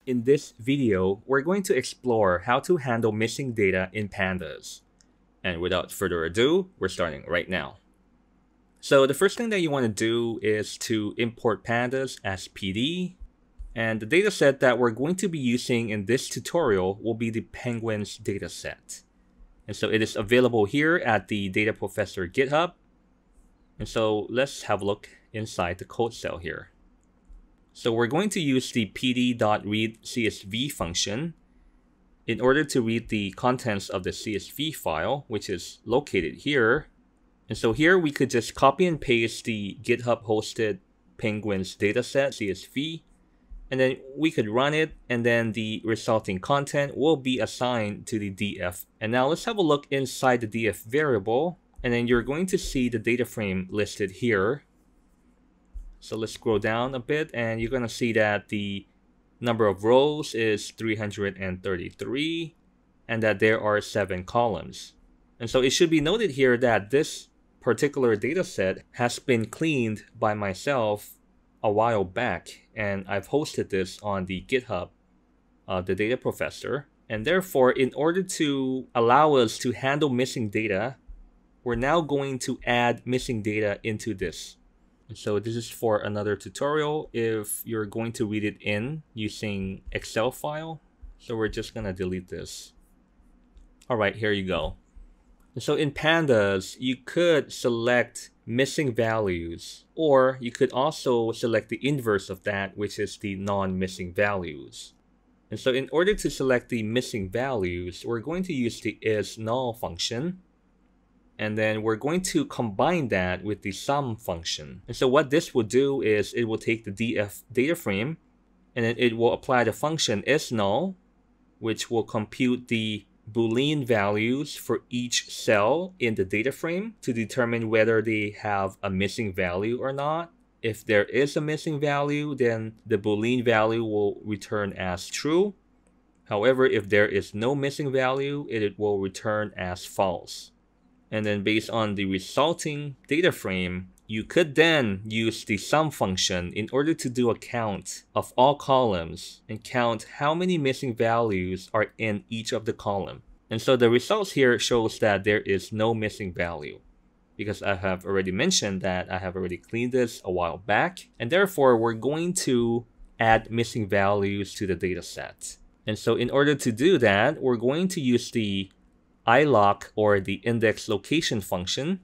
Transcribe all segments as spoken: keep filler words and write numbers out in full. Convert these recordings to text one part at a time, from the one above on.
In this video, we're going to explore how to handle missing data in Pandas. And without further ado, we're starting right now. So the first thing that you want to do is to import Pandas as P D. And the dataset that we're going to be using in this tutorial will be the Penguins dataset. And so it is available here at the Data Professor GitHub. And so let's have a look inside the code cell here. So we're going to use the pd.readcsv function in order to read the contents of the C S V file, which is located here. And so here we could just copy and paste the GitHub hosted Penguins dataset C S V, and then we could run it, and then the resulting content will be assigned to the D F. And now let's have a look inside the D F variable, and then you're going to see the data frame listed here. So let's scroll down a bit, and you're going to see that the number of rows is three hundred thirty-three, and that there are seven columns. And so it should be noted here that this particular data set has been cleaned by myself a while back, and I've hosted this on the GitHub, uh, the Data Professor. And therefore, in order to allow us to handle missing data, we're now going to add missing data into this. And so this is for another tutorial if you're going to read it in using Excel file. So we're just gonna delete this. All right, here you go. And so in Pandas, you could select missing values, or you could also select the inverse of that, which is the non-missing values. And so in order to select the missing values, we're going to use the isNull function. And then we're going to combine that with the sum function. And so what this will do is it will take the D F data frame, and then it will apply the function isNull, which will compute the Boolean values for each cell in the data frame to determine whether they have a missing value or not. If there is a missing value, then the Boolean value will return as true. However, if there is no missing value, it will return as false. And then based on the resulting data frame, you could then use the sum function in order to do a count of all columns and count how many missing values are in each of the column. And so the results here shows that there is no missing value, because I have already mentioned that I have already cleaned this a while back, and therefore we're going to add missing values to the data set. And so in order to do that, we're going to use the iloc, or the index location function.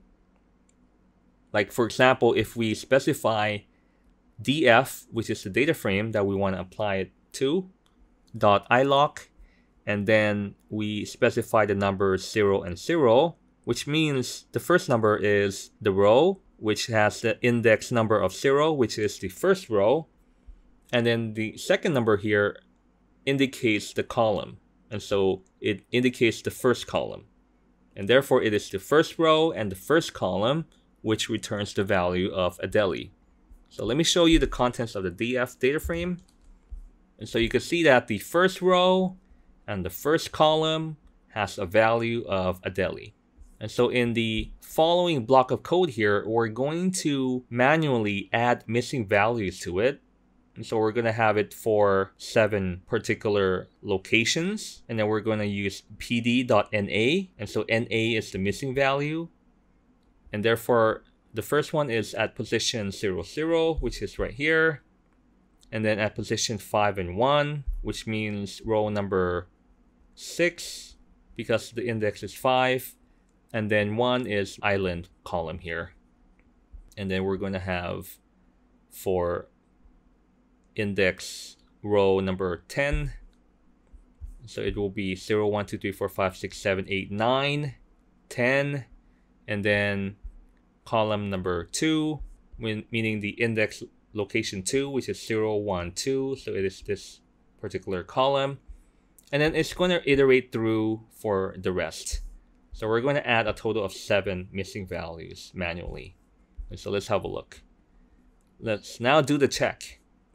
Like for example, if we specify df, which is the data frame that we want to apply it to, dot iloc, and then we specify the numbers zero and zero, which means the first number is the row, which has the index number of zero, which is the first row, and then the second number here indicates the column. And so it indicates the first column. And therefore it is the first row and the first column which returns the value of Adeli. So let me show you the contents of the D F data frame. And so you can see that the first row and the first column has a value of Adeli. And so in the following block of code here, we're going to manually add missing values to it. And so we're going to have it for seven particular locations. And then we're going to use pd.na. And so na is the missing value. And therefore, the first one is at position zero, zero, which is right here. And then at position five and one, which means row number six, because the index is five. And then one is island column here. And then we're going to have for index row number ten, so it will be zero, one, two, three, four, five, six, seven, eight, nine, ten, and then column number two, when, meaning the index location two, which is zero, one, two, so it is this particular column, and then it's going to iterate through for the rest. So we're going to add a total of seven missing values manually. And so let's have a look. Let's now do the check.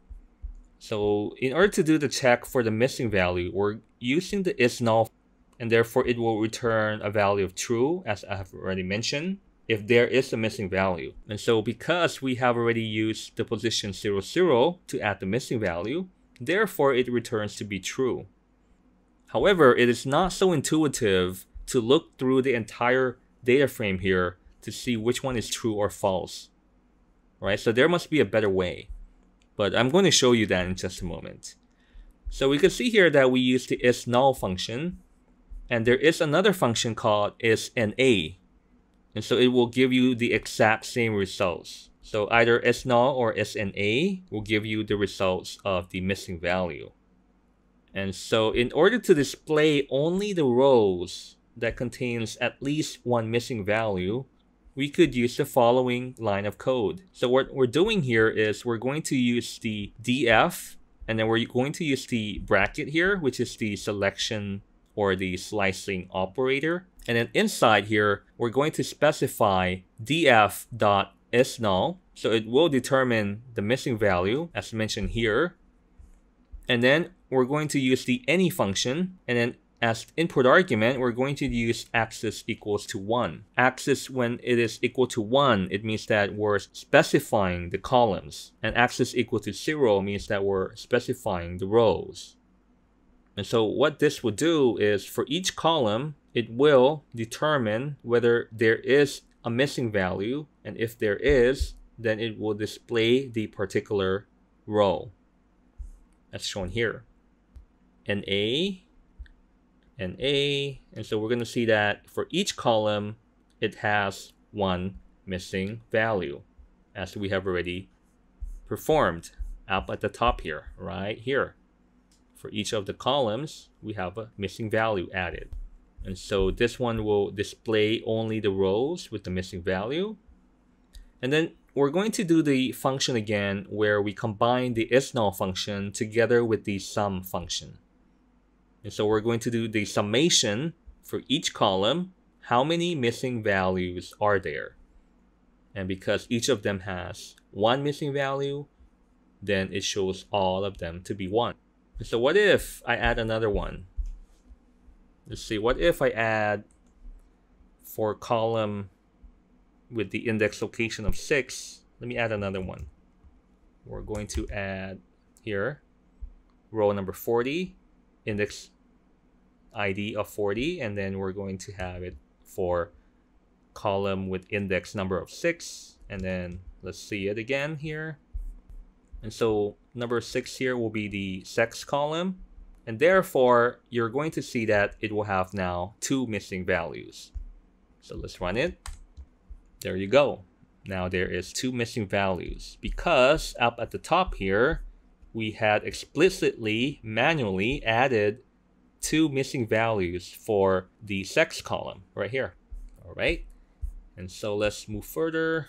So in order to do the check for the missing value, we're using the isNull, and therefore it will return a value of true, as I have already mentioned, if there is a missing value. And so because we have already used the position zero, zero to add the missing value, Therefore, it returns to be true. However, it is not so intuitive to look through the entire data frame here to see which one is true or false. Right? So there must be a better way. But I'm going to show you that in just a moment. So we can see here that we use the isNull function. And there is another function called isNA. And so it will give you the exact same results. So either isNull or isNA will give you the results of the missing value. And so in order to display only the rows that contains at least one missing value, we could use the following line of code. So what we're doing here is we're going to use the df, and then we're going to use the bracket here, which is the selection or the slicing operator. And then inside here, we're going to specify df.isNull. So it will determine the missing value as mentioned here. And then we're going to use the any function, and then as input argument, we're going to use axis equals to one. Axis, when it is equal to one, it means that we're specifying the columns. And axis equal to zero means that we're specifying the rows. And so what this will do is for each column, it will determine whether there is a missing value. And if there is, then it will display the particular row. That's shown here. And A, and A, and so we're going to see that for each column, it has one missing value, as we have already performed up at the top here, right here. For each of the columns, we have a missing value added. And so this one will display only the rows with the missing value. And then we're going to do the function again where we combine the isNull function together with the sum function. And so we're going to do the summation for each column. How many missing values are there? And because each of them has one missing value, then it shows all of them to be one. And so what if I add another one? Let's see, what if I add for column with the index location of six, let me add another one. We're going to add here, row number forty, index I D of forty, and then we're going to have it for column with index number of six, and then let's see it again here. And so number six here will be the sex column, and therefore you're going to see that it will have now two missing values. So let's run it. There you go. Now there is two missing values because up at the top here, we had explicitly manually added two missing values for the sex column right here. All right. And so let's move further.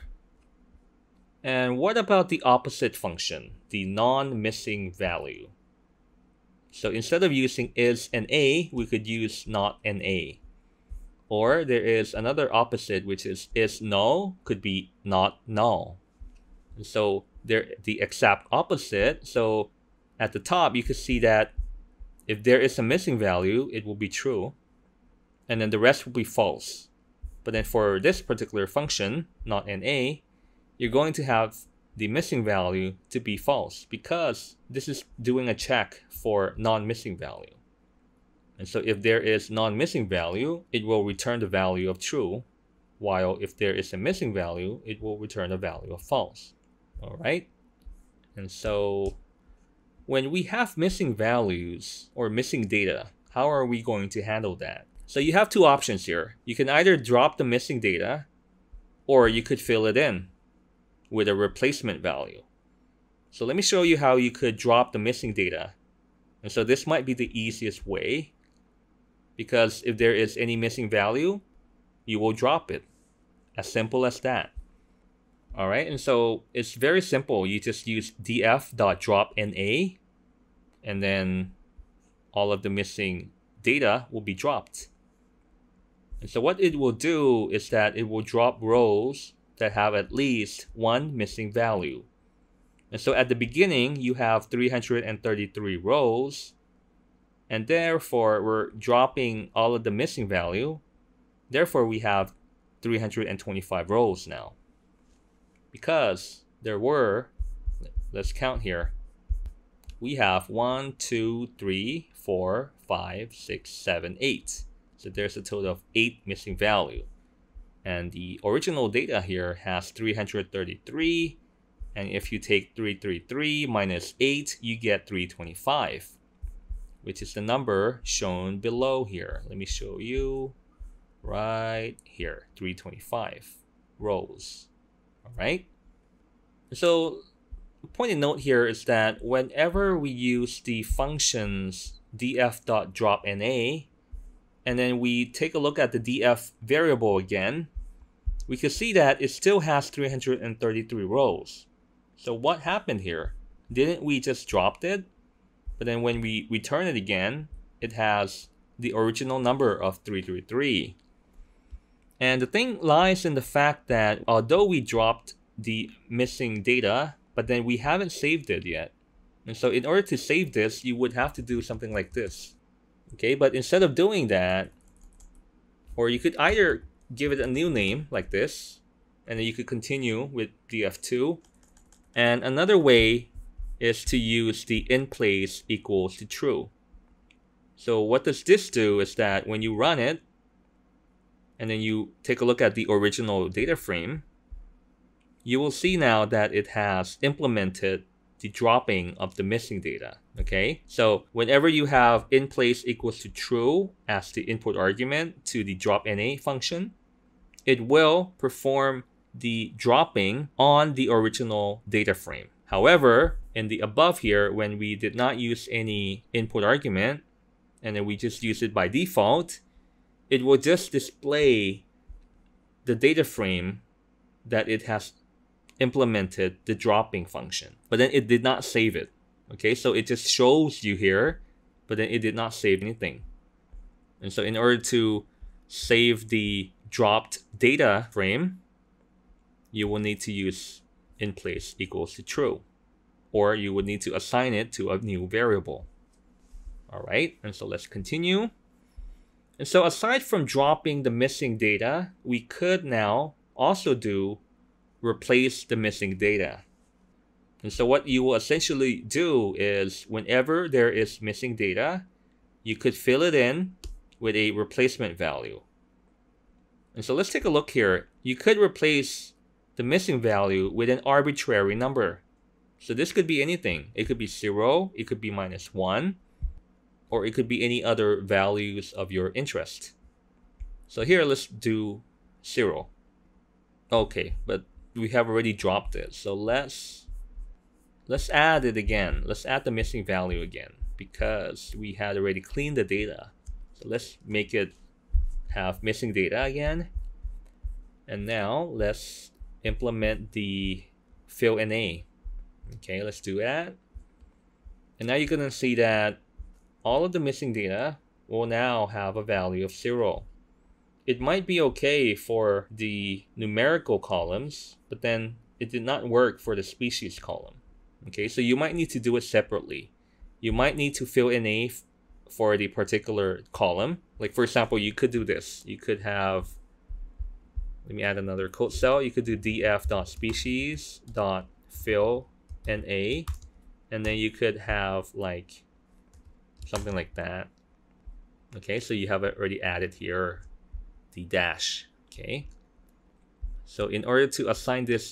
And what about the opposite function, the non-missing value? So instead of using is and a, we could use not and a. Or there is another opposite, which is is null, could be not null. And so they're the exact opposite. So at the top, you could see that if there is a missing value, it will be true. And then the rest will be false. But then for this particular function, not N A, you're going to have the missing value to be false because this is doing a check for non-missing value. And so if there is non-missing value, it will return the value of true, while if there is a missing value, it will return a value of false. All right? And so when we have missing values or missing data, how are we going to handle that? So you have two options here. You can either drop the missing data, or you could fill it in with a replacement value. So let me show you how you could drop the missing data. And so this might be the easiest way, because if there is any missing value, you will drop it. As simple as that. All right, and so it's very simple. You just use df.dropNA, and then all of the missing data will be dropped. And so what it will do is that it will drop rows that have at least one missing value. And so at the beginning, you have three hundred thirty-three rows, and therefore we're dropping all of the missing value. Therefore, we have three hundred twenty-five rows now. Because there were, let's count here, we have one, two, three, four, five, six, seven, eight. So there's a total of eight missing value. And the original data here has three hundred thirty-three. And if you take three hundred thirty-three minus eight, you get three hundred twenty-five, which is the number shown below here. Let me show you right here, three hundred twenty-five rows. All right. So the point to note here is that whenever we use the functions df.dropNA, and then we take a look at the df variable again, we can see that it still has three hundred thirty-three rows. So what happened here? Didn't we just drop it? But then when we return it again, it has the original number of three hundred thirty-three. And the thing lies in the fact that although we dropped the missing data, but then we haven't saved it yet. And so in order to save this, you would have to do something like this. Okay, but instead of doing that, or you could either give it a new name like this, and then you could continue with D F two. And another way is to use the in place equals to true. So what does this do is that when you run it, and then you take a look at the original data frame, you will see now that it has implemented the dropping of the missing data. Okay, so whenever you have in place equals to true as the input argument to the dropNA function, it will perform the dropping on the original data frame. However, in the above here, when we did not use any input argument, and then we just use it by default, it will just display the data frame that it has implemented the dropping function. But then it did not save it. Okay, so it just shows you here, but then it did not save anything. And so in order to save the dropped data frame, you will need to use in place equals to true, or you would need to assign it to a new variable. All right, and so let's continue. And so aside from dropping the missing data, we could now also do replace the missing data. And so what you will essentially do is whenever there is missing data, you could fill it in with a replacement value. And so let's take a look here. You could replace the missing value with an arbitrary number. So this could be anything. It could be zero, it could be minus one, or it could be any other values of your interest. So here, let's do zero. Okay, but we have already dropped it. So let's let's add it again. Let's add the missing value again because we had already cleaned the data. So let's make it have missing data again. And now let's implement the fill N A. Okay, let's do that. And now you're gonna see that all of the missing data will now have a value of zero. It might be okay for the numerical columns, but then it did not work for the species column. Okay, so you might need to do it separately. You might need to fill in a for the particular column. Like for example, you could do this. You could have, let me add another code cell. You could do df.species.fill na, and then you could have like something like that. Okay, so you have it already added here, the dash. Okay, so in order to assign this,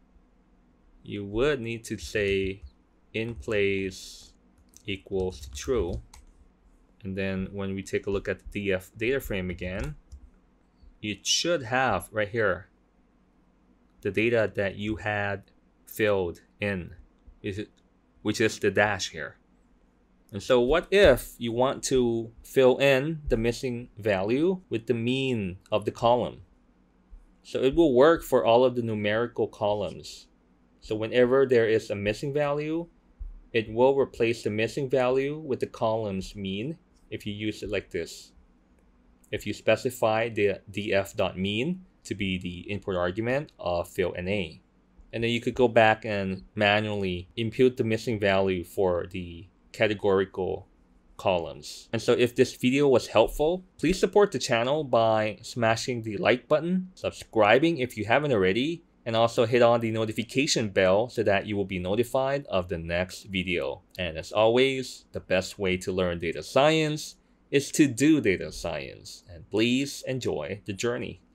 you would need to say in place equals to true. And then when we take a look at the D F data frame again, it should have right here the data that you had filled in, which is the dash here. And so what if you want to fill in the missing value with the mean of the column? So it will work for all of the numerical columns. So whenever there is a missing value, it will replace the missing value with the column's mean if you use it like this. If you specify the df.mean to be the input argument of fill na. And then you could go back and manually input the missing value for the categorical columns. And so if this video was helpful, please support the channel by smashing the like button, subscribing if you haven't already, And also hit on the notification bell so that you will be notified of the next video. And as always, the best way to learn data science is to do data science. And please enjoy the journey.